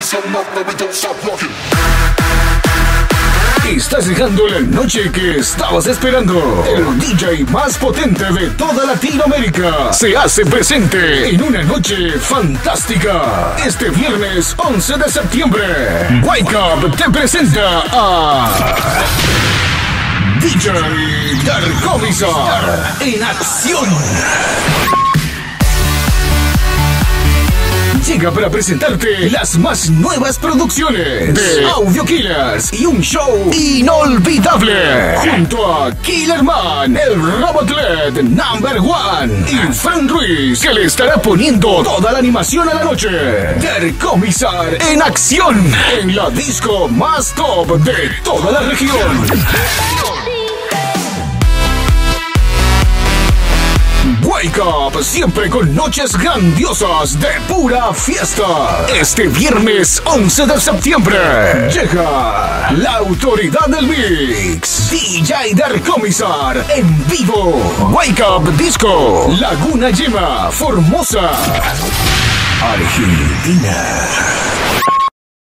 Estás llegando la noche que estabas esperando. El DJ más potente de toda Latinoamérica se hace presente en una noche fantástica. Este viernes 11 de septiembre, Wake Up te presenta a DJ Darkomizar en acción. Llega para presentarte las más nuevas producciones de Audio Killers y un show inolvidable junto a Killerman, el Robotlet #1 y Fran Ruiz, que le estará poniendo toda la animación a la noche. Darkomizar en acción en la disco más top de toda la región. Wake Up, siempre con noches grandiosas de pura fiesta. Este viernes 11 de septiembre llega la autoridad del mix, DJ Darkomizar en vivo. Wake Up Disco, Laguna Yema, Formosa, Argentina.